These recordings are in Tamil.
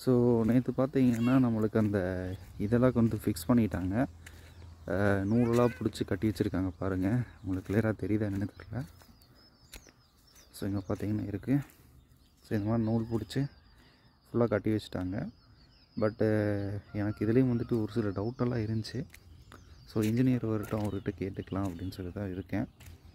ஸோ நேற்று பார்த்தீங்கன்னா நம்மளுக்கு அந்த இதெல்லாம் வந்து ஃபிக்ஸ் பண்ணிட்டாங்க. நூலெல்லாம் பிடிச்சி கட்டி வச்சுருக்காங்க பாருங்கள். உங்களுக்கு கிளியராக தெரியுதா என்னன்னு தெரியல. ஸோ இங்கே பார்த்தீங்கன்னா இருக்குது. ஸோ இந்த மாதிரி நூல் பிடிச்சி ஃபுல்லாக கட்டி வச்சுட்டாங்க. பட்டு எனக்கு இதுலேயும் வந்துட்டு ஒரு சில டவுட்டெல்லாம் இருந்துச்சு. ஸோ இன்ஜினியர் வரட்டும், அவர்கிட்ட கேட்டுக்கலாம் அப்படின்னு சொல்லி தான் இருக்கேன்.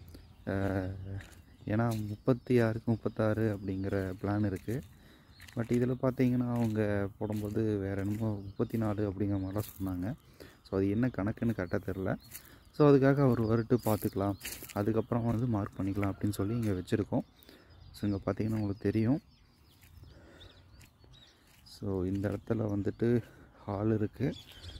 ஏன்னா 36க்கு 36 அப்படிங்கிற பிளான் இருக்குது. பட் இதில் பார்த்தீங்கன்னா அவங்க போடும்போது வேறு என்னமோ 34 அப்படிங்கிற மாதிரிலாம் சொன்னாங்க. ஸோ அது என்ன கணக்குன்னு கரெக்டாக தெரில. ஸோ அதுக்காக அவர் வரட்டு பார்த்துக்கலாம், அதுக்கப்புறம் வந்து மார்க் பண்ணிக்கலாம் அப்படின்னு சொல்லி இங்கே வச்சுருக்கோம். ஸோ இங்கே பார்த்தீங்கன்னா உங்களுக்கு தெரியும். ஸோ இந்த இடத்துல வந்துட்டு ஹால் இருக்குது.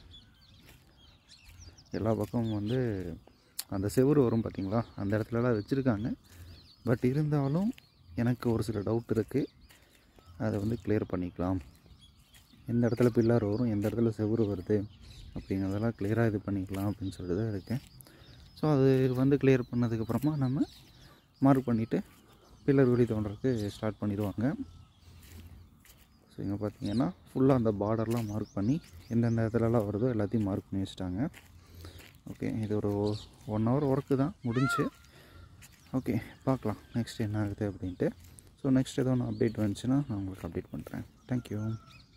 எல்லா பக்கமும் வந்து அந்த செவுறு வரும் பார்த்திங்களா, அந்த இடத்துலலாம் வச்சுருக்காங்க. பட் இருந்தாலும் எனக்கு ஒரு சில டவுட் இருக்குது. அதை வந்து கிளியர் பண்ணிக்கலாம். எந்த இடத்துல பில்லர் வரும், எந்த இடத்துல செவுறு வருது அப்படிங்கிறதெல்லாம் கிளியராக இது பண்ணிக்கலாம் அப்படின்னு சொல்லிட்டு தான் இருக்கேன். ஸோ அது வந்து கிளியர் பண்ணதுக்கப்புறமா நம்ம மார்க் பண்ணிவிட்டு பில்லர் வெளி தோன்றதுக்கு ஸ்டார்ட் பண்ணிடுவாங்க. ஸோ இங்கே பார்த்தீங்கன்னா ஃபுல்லாக அந்த பார்டர்லாம் மார்க் பண்ணி எந்தெந்த இடத்துலலாம் வருதோ எல்லாத்தையும் மார்க் பண்ணி வச்சுட்டாங்க. ஓகே, இது ஒரு 1 hour ஒர்க்கு தான் முடிஞ்சு. ஓகே, பார்க்கலாம் நெக்ஸ்ட் என்ன ஆகுது அப்படின்ட்டு. ஸோ நெக்ஸ்ட் ஏதோ ஒன்று அப்டேட் வந்துச்சுன்னா நான் உங்களுக்கு அப்டேட் பண்ணுறேன். தேங்க்யூ.